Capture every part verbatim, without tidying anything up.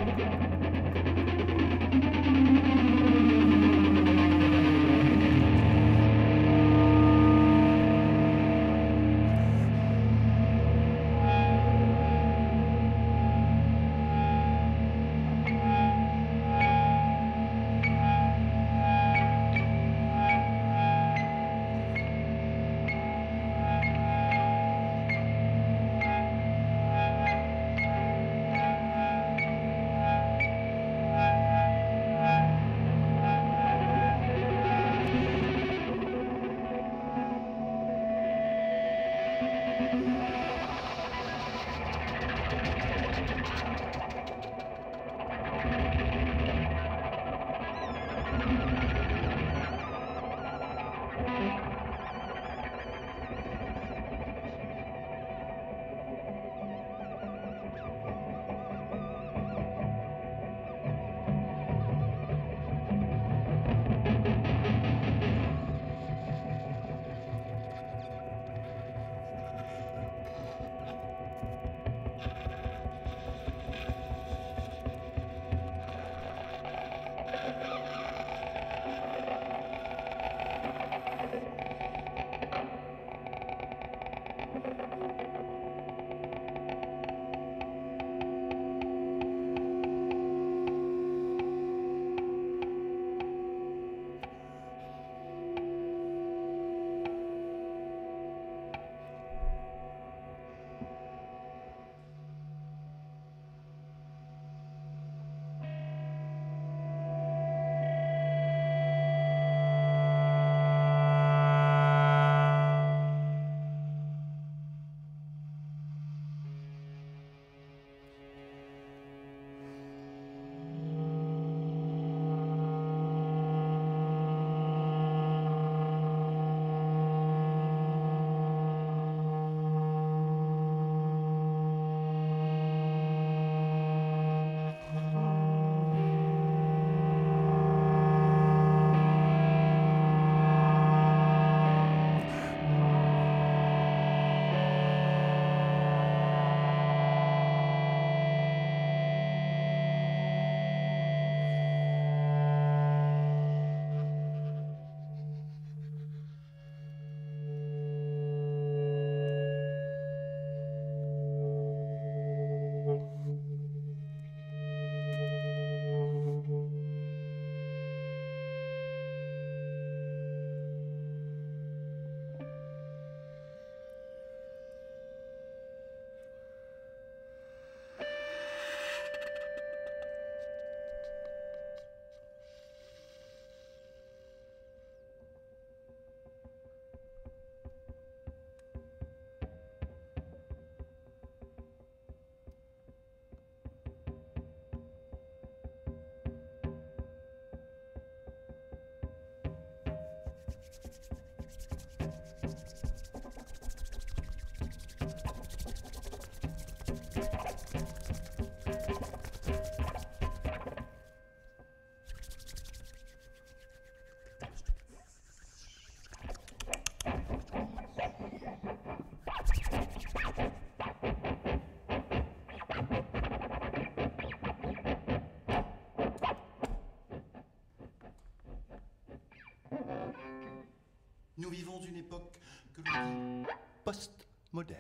Nous vivons une époque que l'on dit post-moderne.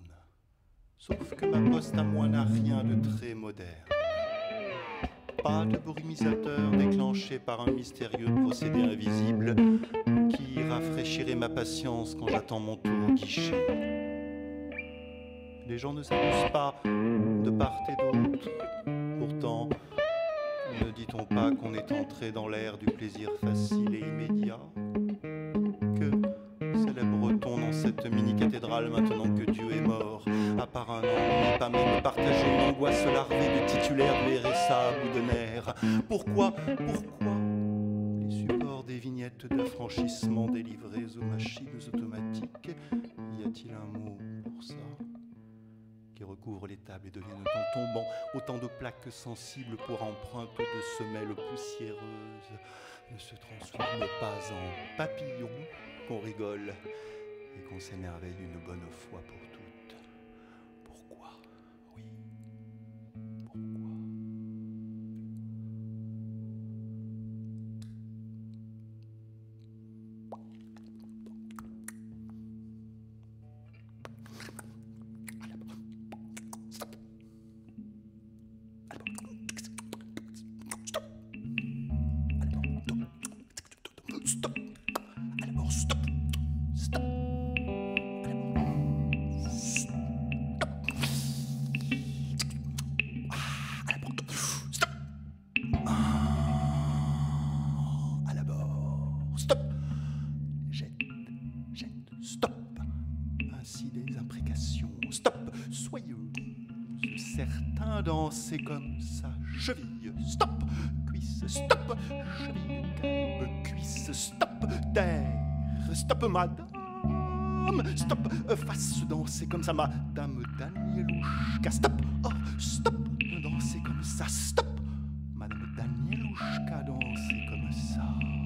Sauf que ma poste à moi n'a rien de très moderne. Pas de brumisateur déclenché par un mystérieux procédé invisible qui rafraîchirait ma patience quand j'attends mon tour au guichet. Les gens ne s'amusent pas de part et d'autre. Pourtant, ne dit-on pas qu'on est entré dans l'ère du plaisir facile et immédiat? Que célèbre-t-on dans cette mini-cathédrale maintenant que Dieu est mort? À part un ennui, pas même partager une angoisse larvée de titulaires de R S A ou de nerfs. Pourquoi, pourquoi les supports des vignettes d'affranchissement délivrés aux machines automatiques? Y a-t-il un mot pour ça? Qui recouvre les tables et deviennent en tombant autant de plaques sensibles pour empreintes de semelles poussiéreuses, ne se transforment pas en papillons qu'on rigole et qu'on s'émerveille une bonne fois pour toutes. Pourquoi? Oui, pourquoi? certains dansaient comme ça. Cheville, stop, cuisse, stop, cheville, calme, cuisse, stop, terre, stop, madame, stop, face, danser comme ça, madame Danielouchka, stop, oh, stop, danser comme ça, stop, madame Danielouchka, danser comme ça,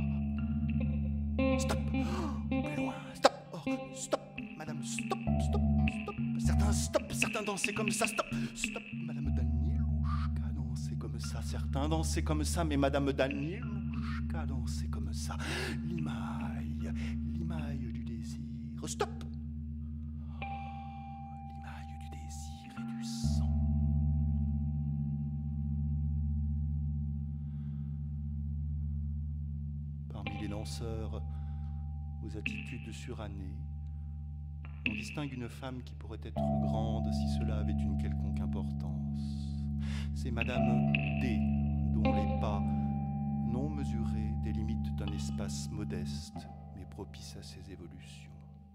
stop, plus loin, stop, oh, stop, madame, stop, stop, stop, certains stop, certains dansaient comme ça, stop, stop, madame Danielouchka, danser comme ça, certains dansaient comme ça, mais madame Danielouchka, danser comme ça, l'imaille, l'imaille du désir, stop, oh, l'imaille du désir et du sang. Parmi les danseurs aux attitudes surannées, on distingue une femme qui pourrait être grande si cela avait une quelconque importance. C'est Madame D, dont les pas non mesurés délimitent un espace modeste, mais propice à ses évolutions.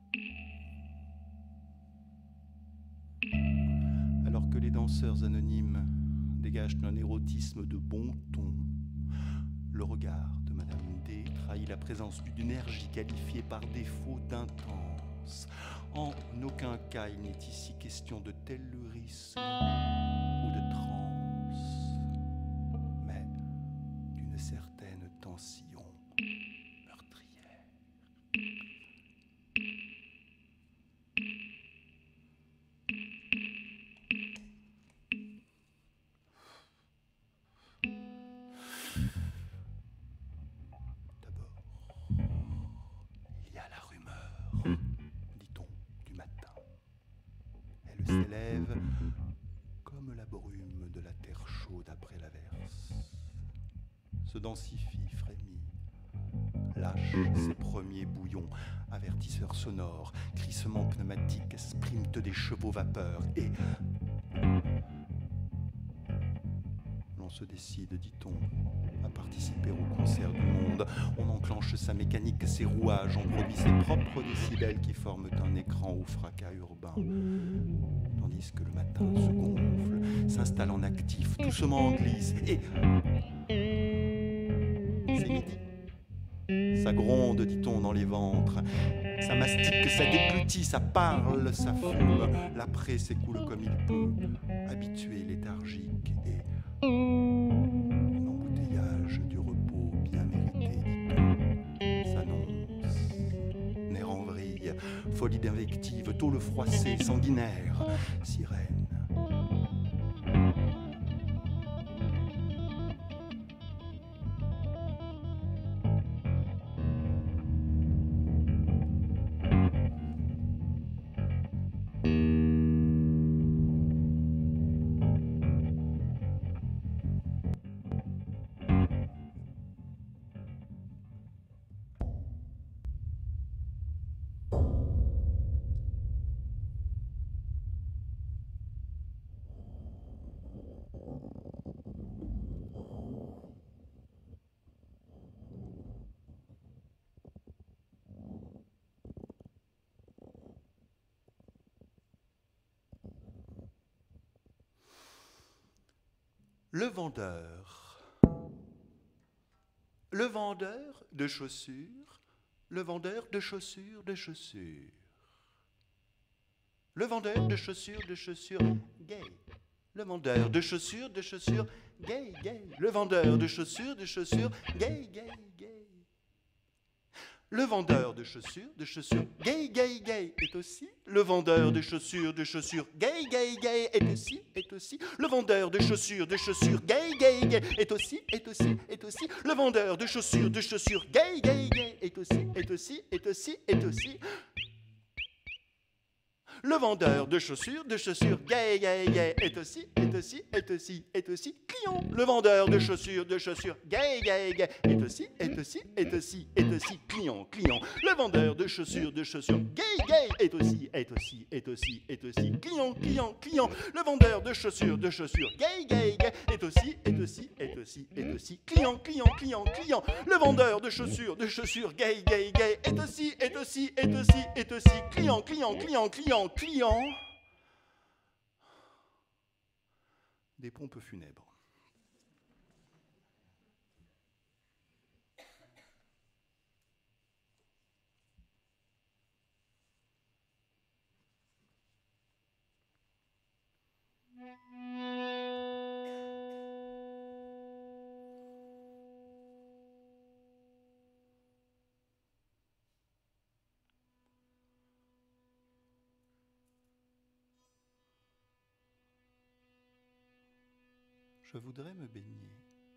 Alors que les danseurs anonymes dégagent un érotisme de bon ton, le regard de Madame D trahit la présence d'une énergie qualifiée par défaut d'intense. En aucun cas il n'est ici question de tellurisme ou de transe, mais d'une certaine tension meurtrière. D'abord, il y a la rumeur, dit-on, du matin. Elle s'élève comme la brume de la terre chaude après l'averse, se densifie, frémit, lâche ses premiers bouillons, avertisseurs sonores, crissements pneumatiques, sprint des chevaux vapeur, et l'on se décide, dit-on, à participer au concert du monde. On enclenche sa mécanique, ses rouages, on produit ses propres décibels qui forment un écran au fracas urbain. Tandis que le matin se gonfle, s'installe en actif, doucement glisse, et c'est midi. Ça gronde, dit-on, dans les ventres. Ça mastique, ça déglutit, ça parle, ça fume. L'après s'écoule comme il peut, habitué, léthargique, et l'embouteillage du repos bien mérité, dit-on, s'annonce. Nerf en vrille, folie d'invective, tôle froissée, sanguinaire, sirène. Le vendeur. Le vendeur de chaussures. Le vendeur de chaussures, de chaussures. Le vendeur de chaussures, de chaussures gay. Le vendeur de chaussures, de chaussures gay, gay. Le vendeur de chaussures, de chaussures gay, gay, gay. Le vendeur de chaussures, de chaussures gay, gay, gay est aussi. Le vendeur de chaussures, de chaussures gay, gay, gay est aussi, est aussi. Le vendeur de chaussures, de chaussures gay, gay, gay est aussi, est aussi, est aussi. Le vendeur de chaussures, de chaussures gay, gay, gay est aussi, est aussi, est aussi, est aussi. Le vendeur de chaussures, de chaussures gay, gay, gay est aussi, est aussi, est aussi, est aussi client. Le vendeur de chaussures, de chaussures gay, gay, gay est aussi, est aussi, est aussi, est aussi client, client. Le vendeur de chaussures, de chaussures gay, gay est aussi, est aussi, est aussi, est aussi client, client, client. Le vendeur de chaussures, de chaussures gay, gay, gay est aussi, est aussi, est aussi, est aussi client, client, client, client. Le vendeur de chaussures, de chaussures gay, gay, gay est aussi, est aussi, est aussi, est aussi client, client, client, client. Client. des pompes funèbres. Je voudrais me baigner.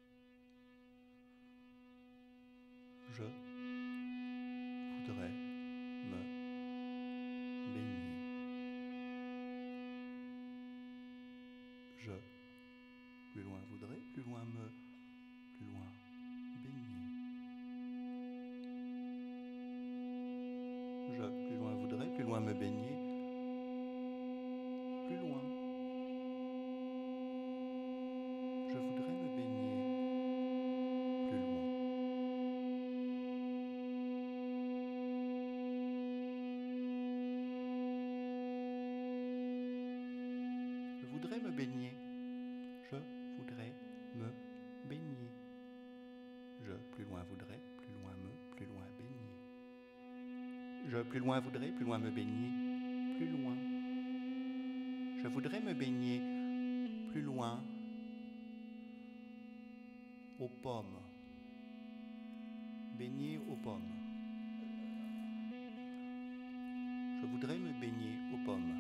Je voudrais me baigner. Je, plus loin voudrais, plus loin me, plus loin baigner. Je, plus loin voudrais, plus loin me baigner. Plus loin. Je voudrais me baigner plus loin. Je voudrais me baigner. Je voudrais me baigner. Je, plus loin voudrais, plus loin me, plus loin baigner. Je, plus loin voudrais, plus loin me baigner, plus loin. Je voudrais me baigner plus loin. Aux pommes, baigner aux pommes. Je voudrais me baigner aux pommes.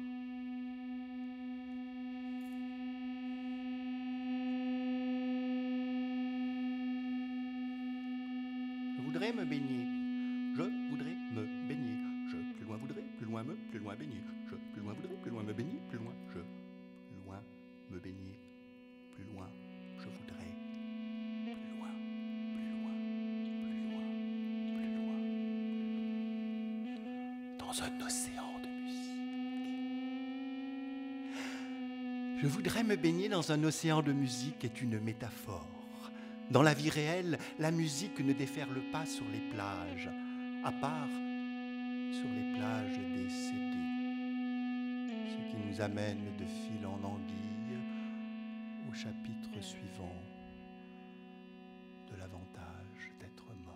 Je voudrais me baigner. Je voudrais me baigner. Je, plus loin voudrais, plus loin me, plus loin baigner. Je, plus loin voudrais, plus loin me baigner, plus loin. Je, loin me baigner, plus loin. Je voudrais. Dans un océan de musique. Je voudrais me baigner dans un océan de musique est une métaphore. Dans la vie réelle, la musique ne déferle pas sur les plages, à part sur les plages décédées. Ce qui nous amène de fil en anguille au chapitre suivant de l'avantage d'être mort.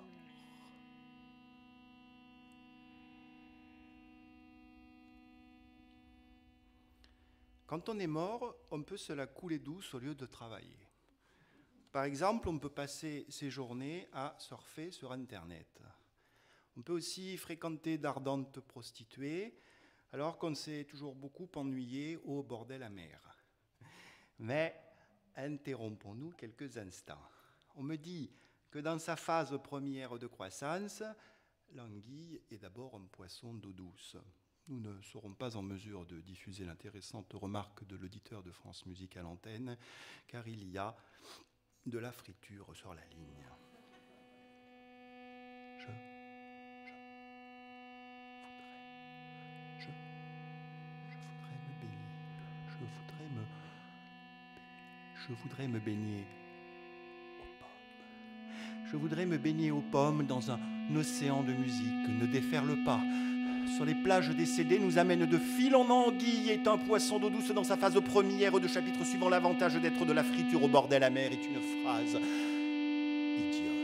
Quand on est mort, on peut se la couler douce au lieu de travailler. Par exemple, on peut passer ses journées à surfer sur Internet. On peut aussi fréquenter d'ardentes prostituées, alors qu'on s'est toujours beaucoup ennuyé au bordel amer. Mais interrompons-nous quelques instants. On me dit que dans sa phase première de croissance, l'anguille est d'abord un poisson d'eau douce. Nous ne serons pas en mesure de diffuser l'intéressante remarque de l'auditeur de France Musique à l'antenne, car il y a de la friture sur la ligne. Je, je voudrais, je, je voudrais me baigner, je voudrais me, je voudrais me baigner aux pommes. Je voudrais me baigner aux pommes dans un océan de musique, ne déferle pas. Sur les plages décédées nous amène de fil en anguille est un poisson d'eau douce dans sa phase première de chapitre suivant l'avantage d'être de la friture au bordel amer est une phrase idiote.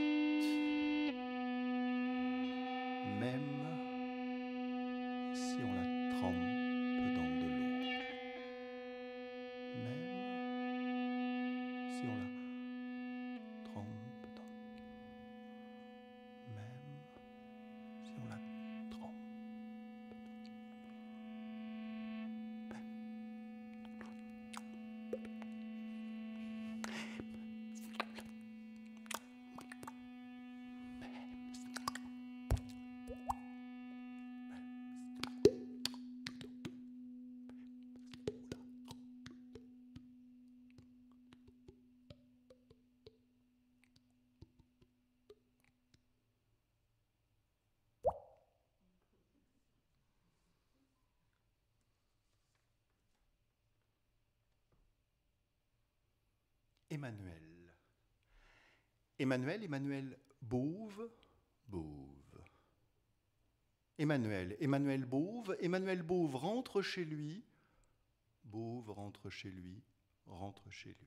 Même si on la trempe dans de l'eau. Même si on la trempe dans Même si on la trempe. Emmanuel. Emmanuel, Emmanuel Bauve, Bauve. Emmanuel, Emmanuel Bauve, Emmanuel Bauve rentre chez lui, Bauve rentre chez lui, rentre chez lui.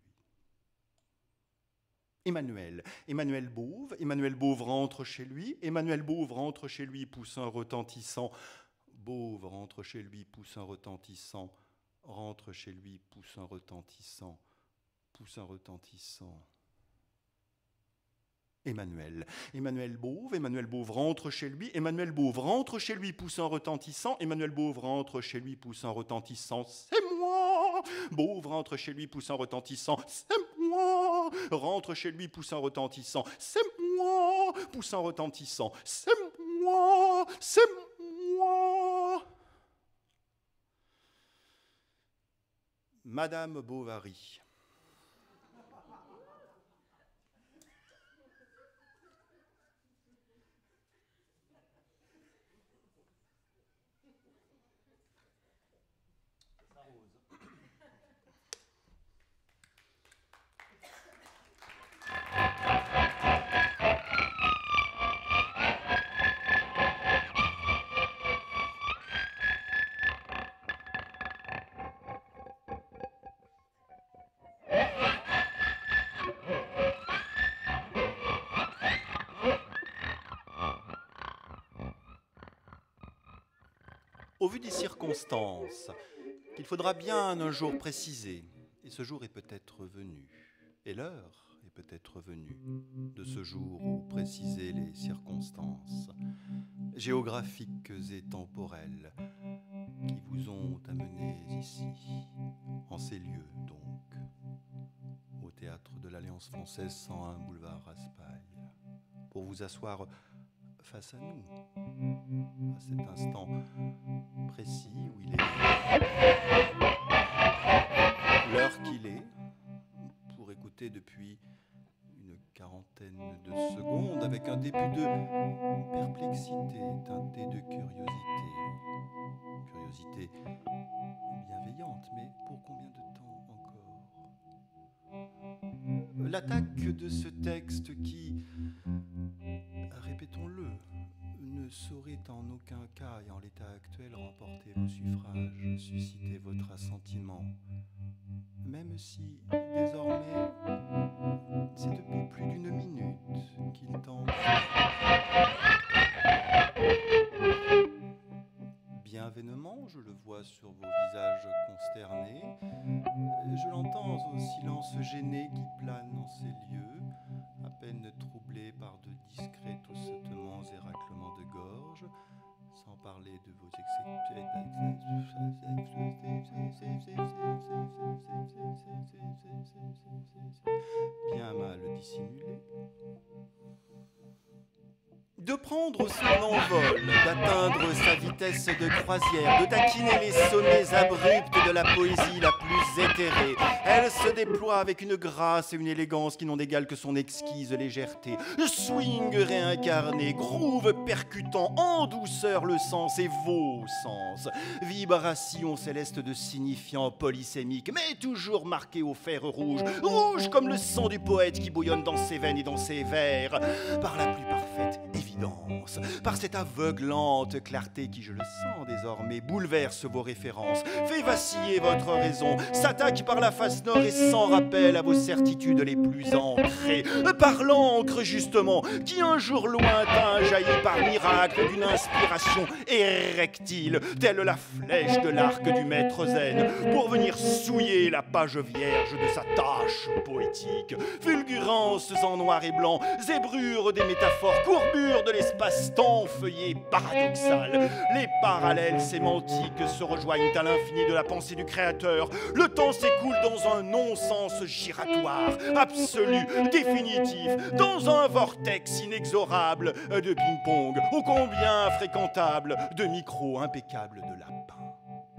Emmanuel, Emmanuel Bauve, Emmanuel Bauve rentre chez lui, Emmanuel Bauve rentre chez lui, pousse un retentissant. Bauve rentre chez lui, pousse un retentissant, rentre chez lui, pousse un retentissant, pousse un retentissant. Emmanuel, Emmanuel Bauve, Emmanuel Bauve rentre chez lui, Emmanuel Bauve rentre chez lui, pousse un retentissant, Emmanuel Bauve rentre chez lui, pousse un retentissant, c'est moi. Bauve rentre chez lui, pousse un retentissant, c'est moi. Rentre chez lui, pousse un retentissant, c'est moi. Pousse un retentissant, c'est moi, c'est moi. Madame Bovary. Au vu des circonstances, qu'il faudra bien un jour préciser, et ce jour est peut-être venu, et l'heure est peut-être venue de ce jour où préciser les circonstances géographiques et temporelles qui vous ont amenés ici, en ces lieux donc, au théâtre de l'Alliance française cent un boulevard Raspail, pour vous asseoir face à nous, à cet instant précis où il est l'heure qu'il est, pour écouter depuis une quarantaine de secondes avec un début de perplexité teinté de curiosité. Curiosité bienveillante, mais pour combien de temps encore ? L'attaque de ce texte qui, répétons-le, ne saurait en aucun cas et en l'état actuel remporter vos suffrages, susciter votre assentiment, même si désormais c'est depuis plus d'une minute qu'il tente bien vainement, je le vois sur vos visages consternés, je l'entends au silence gêné qui plane en ces lieux, à peine troublé par de discrets toussements et raclements de gorge, sans parler de vos bien mal dissimulés, de prendre son envol, d'atteindre sa vitesse de croisière, de taquiner les sommets abrupts de la poésie la plus éthérée. Elle se déploie avec une grâce et une élégance qui n'ont d'égal que son exquise légèreté. Swing réincarné, groove percutant en douceur le sens et vos sens. Vibration céleste de signifiants polysémiques, mais toujours marqué au fer rouge, rouge comme le sang du poète qui bouillonne dans ses veines et dans ses vers, par la plus parfaite évidence, par cette aveuglante clarté qui, je le sens désormais, bouleverse vos références, fait vaciller votre raison, s'attaque par la face nord et sans rappel à vos certitudes les plus ancrées, par l'encre justement, qui un jour lointain jaillit par miracle d'une inspiration érectile, telle la flèche de l'arc du maître zen, pour venir souiller la page vierge de sa tâche poétique. Fulgurances en noir et blanc, zébrures des métaphores, courbures de l'espace-temps feuillé paradoxal. Les parallèles sémantiques se rejoignent à l'infini de la pensée du créateur. Le temps s'écoule dans un non-sens giratoire, absolu, définitif, dans un vortex inexorable de ping-pong, ô combien fréquentable de micros impeccables de lapin.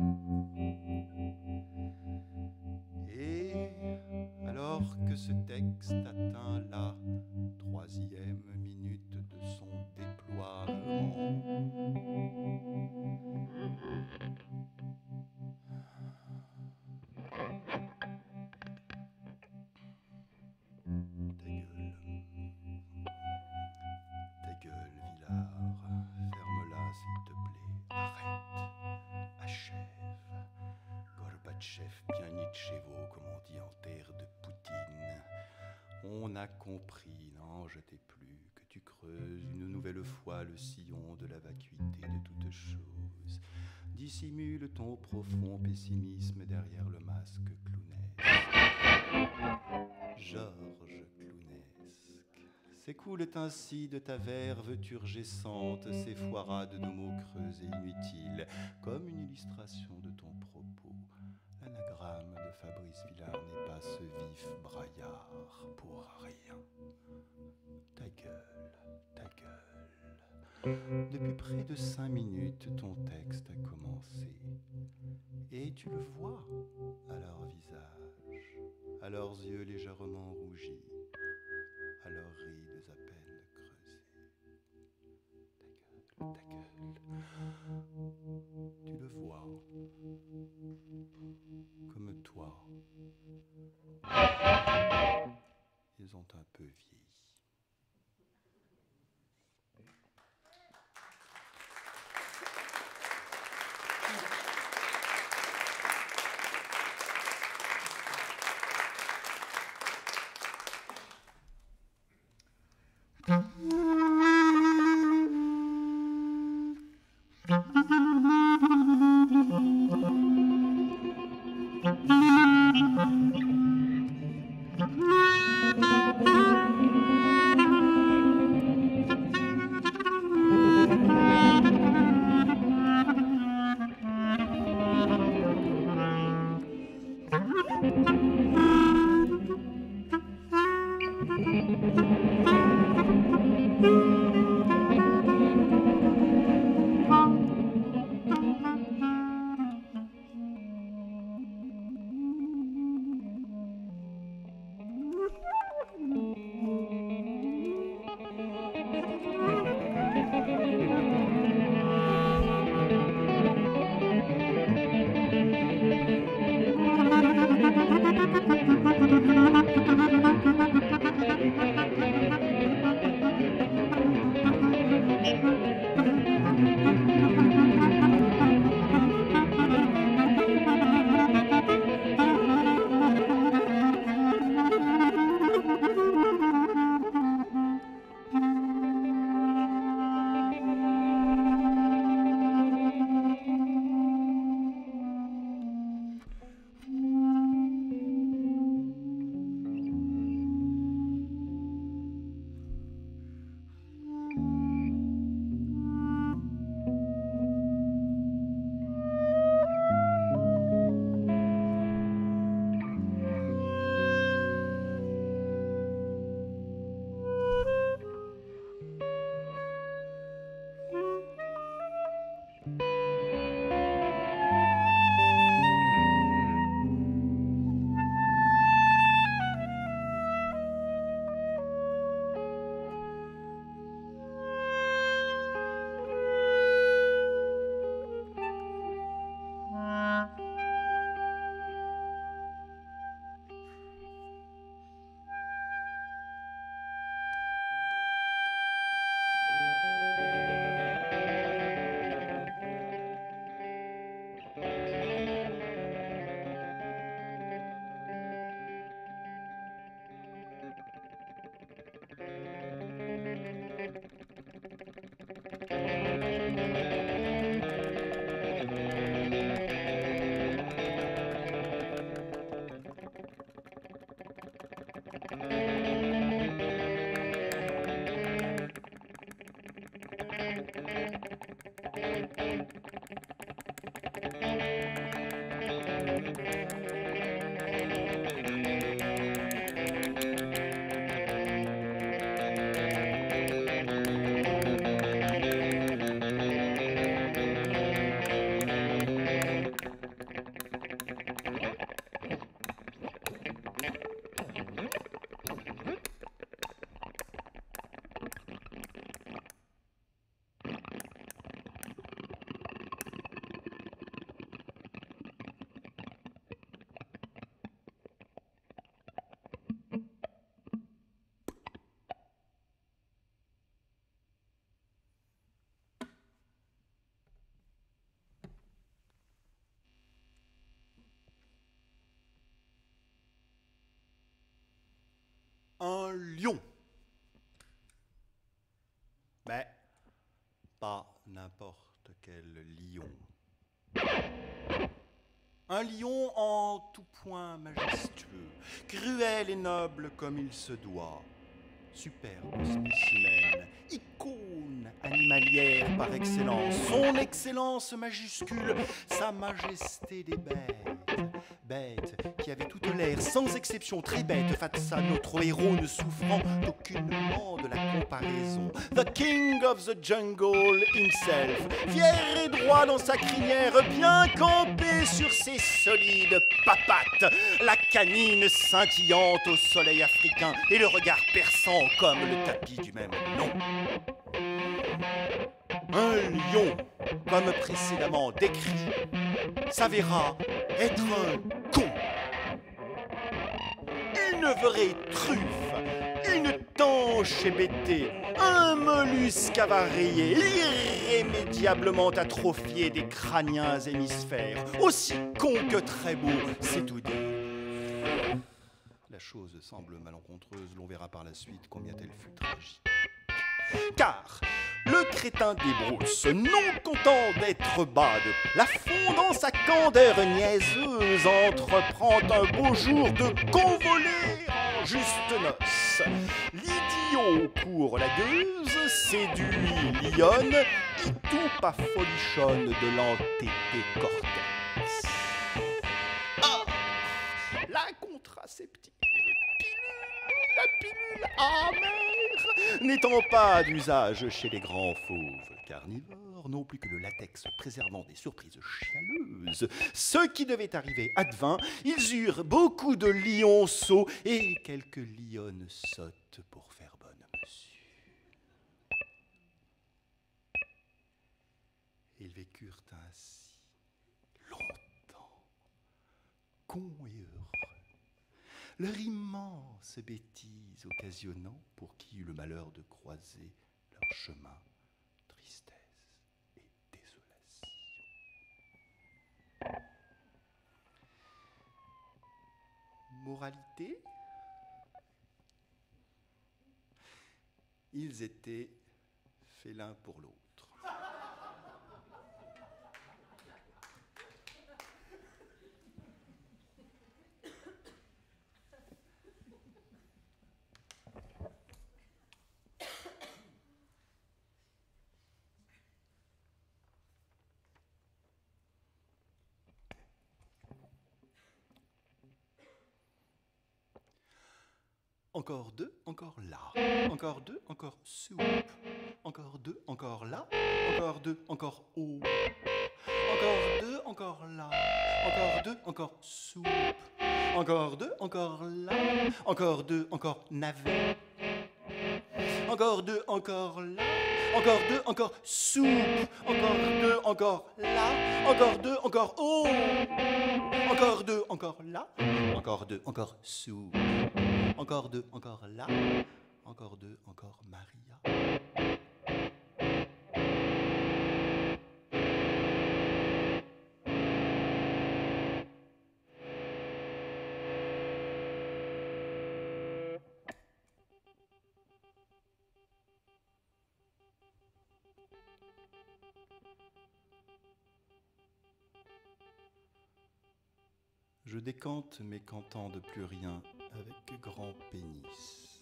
Et alors que ce texte atteint la troisième minute de son déploiement, ta gueule, ta gueule, Villard, ferme-la s'il te plaît, arrête, achève, Gorbatchev. chef Pianitchevo, comme on dit en terre de Poutine. On a compris, n'en jetez plus, que tu creuses une nouvelle fois le sillon de la vacuité de toutes choses. Dissimule ton profond pessimisme derrière le masque clownesque. Georges Clownesque. S'écoulent ainsi de ta verve turgescente ces foirades de mots creux et inutiles, comme une illustration de ton propos. L'anagramme de Fabrice Villard n'est pas ce vif braillard pour rien. Ta gueule, ta gueule. Depuis près de cinq minutes, ton texte a commencé. Et tu le vois à leur visage, à leurs yeux légèrement rougis, à leurs rides à peine creusées. Ta gueule, ta gueule. Tu le vois, comme toi. Ils ont un peu vieilli. lion. Mais pas n'importe quel lion. Un lion en tout point majestueux, cruel et noble comme il se doit. Superbe spécimen, icône animalière par excellence, son excellence majuscule, sa majesté des bêtes. Bêtes qui avaient toute l'air, sans exception, très bêtes, face à notre héros ne souffrant aucunement de la comparaison. The King of the Jungle himself, fier et droit dans sa crinière, bien campé sur ses solides papates, la canine scintillante au soleil africain et le regard perçant comme le tapis du même nom. Un lion, comme précédemment décrit, s'avéra être un con. Une vraie truffe, une tanche hébétée, un mollusque avarié, irrémédiablement atrophié des crâniens hémisphères, aussi con que très beau, c'est tout dire. La chose semble malencontreuse, l'on verra par la suite combien elle fut tragique. Car le crétin des brousses, non content d'être bas de plafond, dans sa candeur niaiseuse, entreprend un beau jour de convoler en juste noces. L'idiot court la gueuse, séduit lionne, et tout pas folichonne de l'entêté cortex. Ah, la contraceptive pilule, la pilule amère, n'étant pas d'usage chez les grands fauves carnivores, non plus que le latex préservant des surprises chialeuses, ce qui devait arriver advint, ils eurent beaucoup de lionceaux et quelques lionnes sottes pour faire bonne mesure. Ils vécurent ainsi longtemps, cons et heureux, leur immense bêtise occasionnant, pour qui eut le malheur de croiser leur chemin, tristesse et désolation. Moralité, ils étaient faits l'un pour l'autre. Encore deux, encore là. Encore deux, encore soupe. Encore deux, encore là. Encore deux, encore haut. Encore deux, encore là. Encore deux, encore soupe. Encore deux, encore là. Encore deux, encore navet. Encore deux, encore là. Encore deux, encore soupe. Encore deux, encore là. Encore deux, encore haut. Encore deux, encore là. Encore deux, encore soupe. Encore deux, encore là. Encore deux, encore Maria. Je décante mes cantants de plus rien avec grand pénis.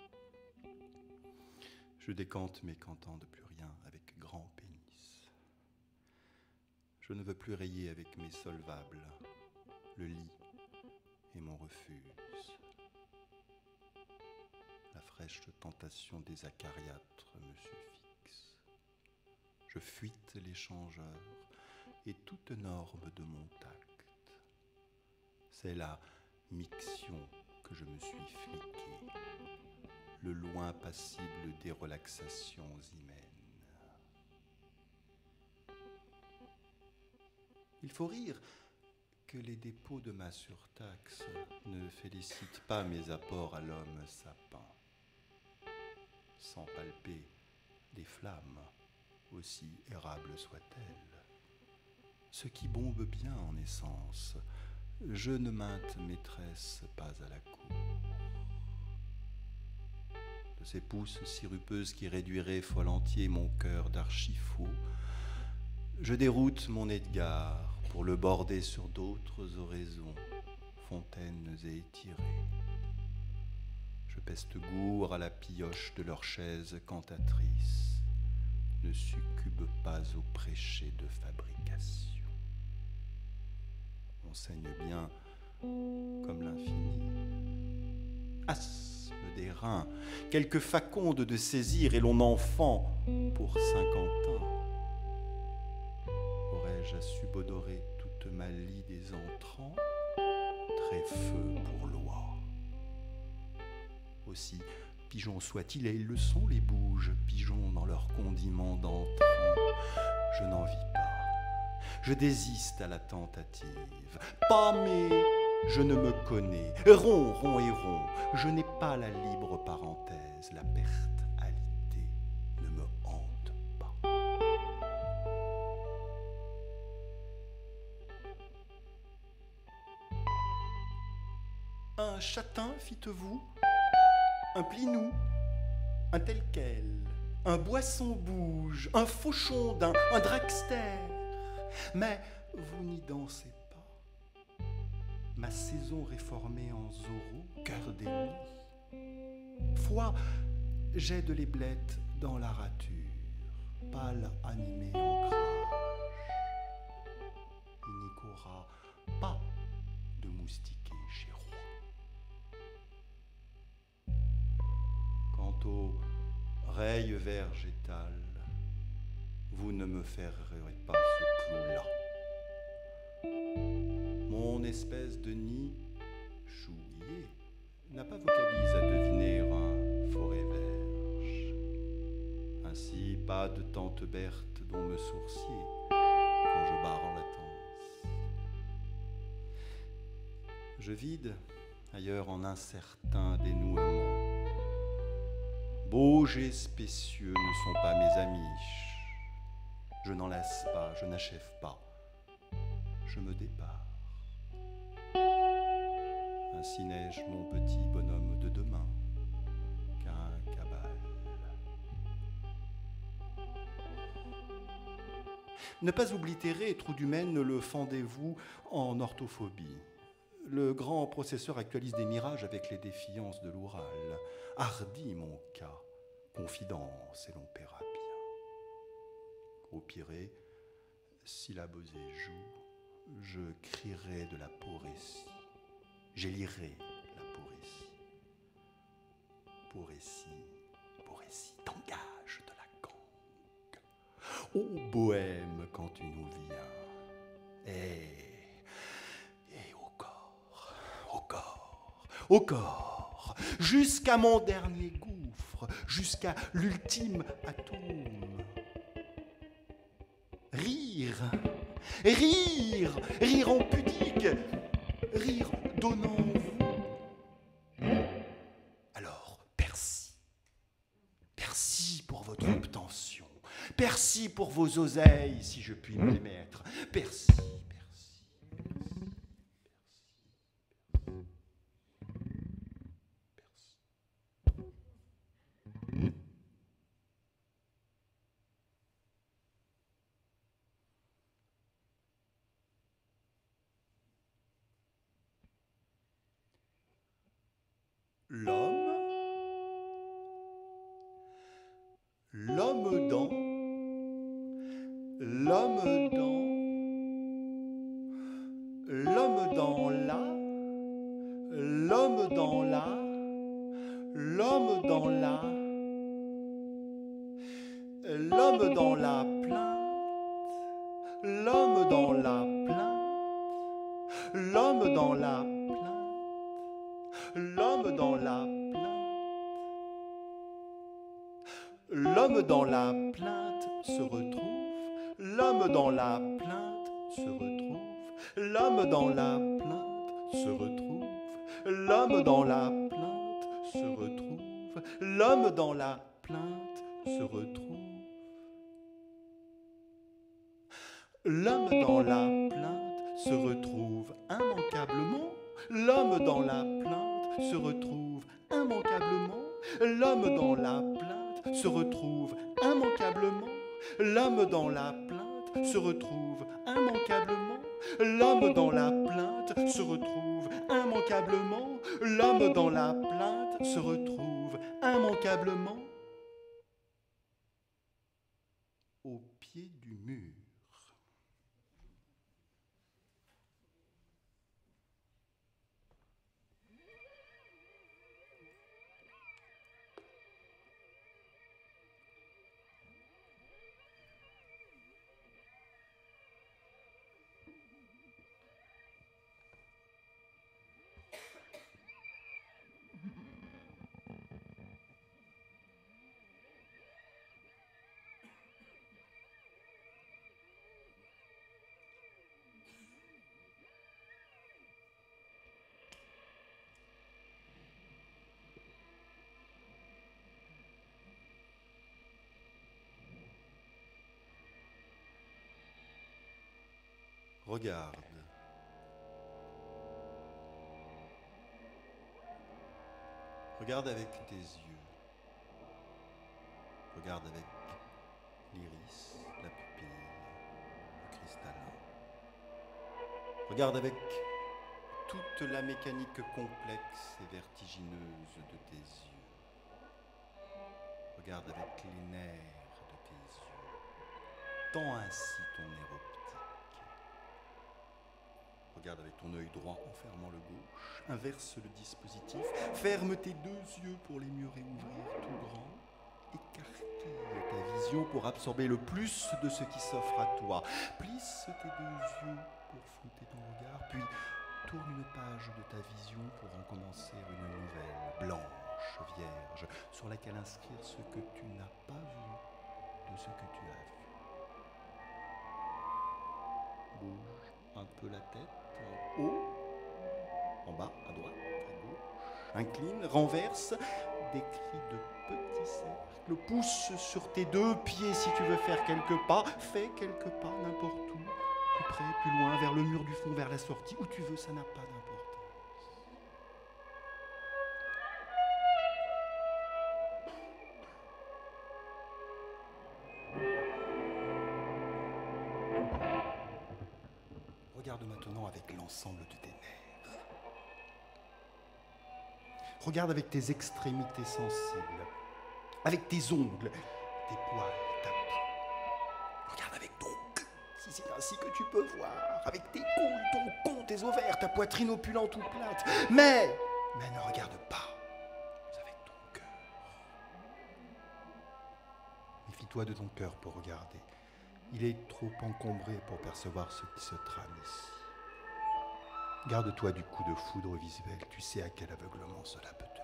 Je décante mes cantants de plus rien avec grand pénis. Je ne veux plus rayer avec mes solvables, le lit et mon refuge. La fraîche tentation des acariâtres me suffixe. Je fuite l'échangeur et toute norme de mon tact. C'est la miction que je me suis fliqué, le loin passible des relaxations hyènes. Il faut rire que les dépôts de ma surtaxe ne félicitent pas mes apports à l'homme sapin, sans palper des flammes, aussi érables soient-elles. Ce qui bombe bien en essence, je ne mainte maîtresse pas à la cour. de ces pousses sirupeuses qui réduiraient fol entier mon cœur d'archifaux, je déroute mon Edgar pour le border sur d'autres oraisons, fontaines et étirées. Je peste gourd à la pioche de leur chaise cantatrice, ne succube pas au prêcher de fabrication. On saigne bien comme l'infini. Asthme des reins, quelques facondes de saisir et l'on en fend pour Saint-Quentin. Aurais-je à subodorer toute ma lie des entrants, très feu pour loi. Aussi, pigeons soient-ils, et ils le sont les bouges, pigeons dans leurs condiments d'entrants. Je n'en vis pas. Je désiste à la tentative. Pas mais je ne me connais. Rond, rond et rond. Je n'ai pas la libre parenthèse. La perte alité ne me hante pas. Un châtain, fites-vous, un plinou, un tel quel, un boisson bouge, un fauchon d'un, un dragster. Mais vous n'y dansez pas. Ma saison réformée en Zorro, cœur d'ennemi. Foi, j'ai de l'éblettes dans la rature, pâle animé en crage. Il n'y courra pas de moustiquet chez roi. Quant aux rayes végétales, vous ne me ferez pas ce clou-là. Mon espèce de nid chouillé n'a pas vocalise à deviner un forêt verge. Ainsi, pas de tante Berthe dont me sourcier quand je barre en latence. Je vide ailleurs en incertain dénouement. Beaux et spécieux ne sont pas mes amis. Je n'en laisse pas, je n'achève pas, je me dépare. Ainsi n'ai-je mon petit bonhomme de demain qu'un cabal. Ne pas oblitérer, trou du Maine, le fendez-vous en orthophobie. Le grand processeur actualise des mirages avec les défiances de l'Oural. Hardi mon cas, confidence et l'on paiera bien. Au piré, syllabes et joues, je crierai de la porésie, j'élirai la porésie. Porésie, porésie, t'engage de la gangue. Ô bohème, quand tu nous viens, et, et au corps, au corps, au corps, jusqu'à mon dernier gouffre, jusqu'à l'ultime atome. Rire, rire, rire en pudique, rire donnant vous. Alors, Percy, Percy pour votre obtention, Percy pour vos oseilles, si je puis me les mettre, Percy, Percy, Percy, Percy, Percy. L'homme, l'homme dans, l'homme dans, l'homme dans la, l'homme dans la, l'homme dans la, l'homme dans la plainte, l'homme dans la plainte, l'homme dans la plainte. L'homme dans la plainte, l'homme dans la plainte se retrouve, l'homme dans la plainte se retrouve, l'homme dans la plainte se retrouve, l'homme dans la plainte se retrouve, l'homme dans la plainte se retrouve. L'homme dans la plainte se retrouve immanquablement, l'homme dans la plainte se retrouve immanquablement, L'homme dans la plainte se retrouve immanquablement. L'homme dans la plainte se retrouve immanquablement. L'homme dans la plainte se retrouve immanquablement. L'homme dans la plainte se retrouve immanquablement au pied du mur. Regarde. Regarde avec tes yeux. Regarde avec l'iris, la pupille, le cristallin. Regarde avec toute la mécanique complexe et vertigineuse de tes yeux. Regarde avec les nerfs de tes yeux. Tends ainsi ton nerf optique. Regarde avec ton œil droit en fermant le gauche. Inverse le dispositif. Ferme tes deux yeux pour les mieux réouvrir tout grand. Écarquille ta vision pour absorber le plus de ce qui s'offre à toi. Plisse tes deux yeux pour flouter ton regard. Puis tourne une page de ta vision pour en commencer une nouvelle, blanche, vierge, sur laquelle inscrire ce que tu n'as pas vu de ce que tu as vu. Bouge un peu la tête, en haut, en bas, à droite, à gauche. Incline, renverse, décris de petits cercles. Pousse sur tes deux pieds si tu veux faire quelques pas. Fais quelques pas n'importe où, plus près, plus loin, vers le mur du fond, vers la sortie, où tu veux, ça n'a pas d'importance. Regarde maintenant avec l'ensemble de tes nerfs. Regarde avec tes extrémités sensibles, avec tes ongles, tes poils, ta peau. Regarde avec ton cul, si c'est ainsi que tu peux voir, avec tes couilles, ton con, tes ovaires, ta poitrine opulente ou plate. Mais, mais ne regarde pas avec ton cœur. Méfie-toi de ton cœur pour regarder. Il est trop encombré pour percevoir ce qui se trame ici. Garde-toi du coup de foudre visuel, tu sais à quel aveuglement cela peut te mener.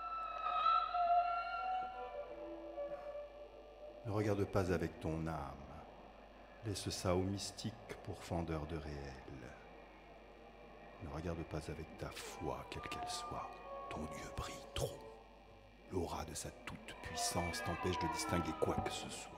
Ne regarde pas avec ton âme, laisse ça au mystique pourfendeur de réel. Ne regarde pas avec ta foi, quelle qu'elle soit, ton Dieu brille trop. L'aura de sa toute-puissance t'empêche de distinguer quoi que ce soit.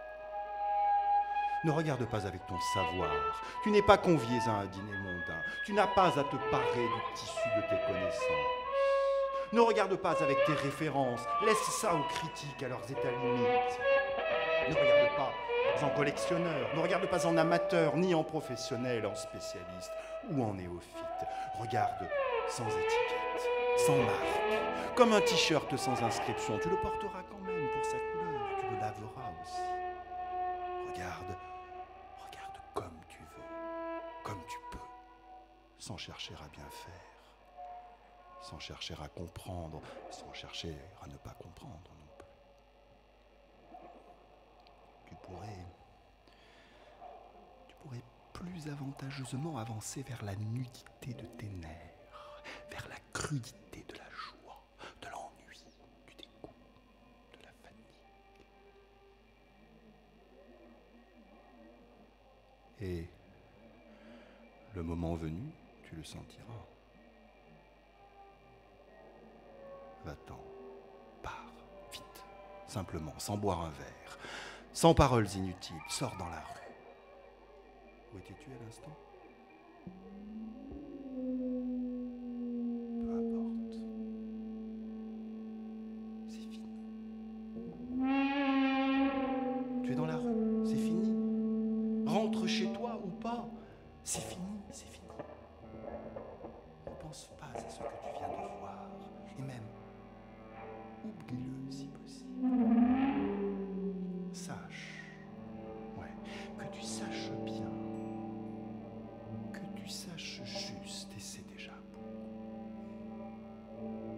Ne regarde pas avec ton savoir. Tu n'es pas convié à un dîner mondain. Tu n'as pas à te parer du tissu de tes connaissances. Ne regarde pas avec tes références. Laisse ça aux critiques, à leurs états limites. Ne regarde pas en collectionneur. Ne regarde pas en amateur, ni en professionnel, en spécialiste ou en néophyte. Regarde sans étiquette, sans marque. Comme un t-shirt sans inscription. Tu le porteras quand même pour sa couleur. Tu le laveras aussi. Regarde. Comme tu veux, comme tu peux, sans chercher à bien faire, sans chercher à comprendre, sans chercher à ne pas comprendre non plus. Tu pourrais, tu pourrais plus avantageusement avancer vers la nudité de tes nerfs, vers la crudité de la joie, de l'ennui, du dégoût, de la fatigue. Et le moment venu, tu le sentiras. Va-t'en, pars, vite, simplement, sans boire un verre, sans paroles inutiles, sors dans la rue. Où étais-tu à l'instant ? Peu importe. C'est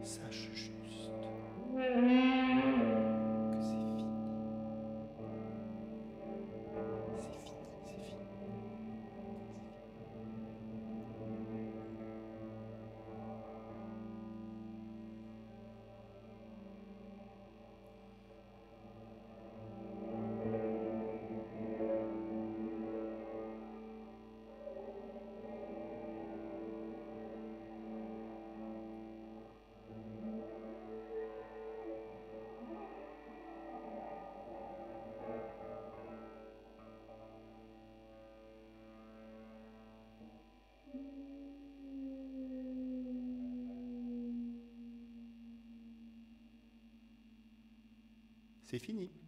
Sache juste que c'est fini. C'est fini, c'est fini. C'est fini.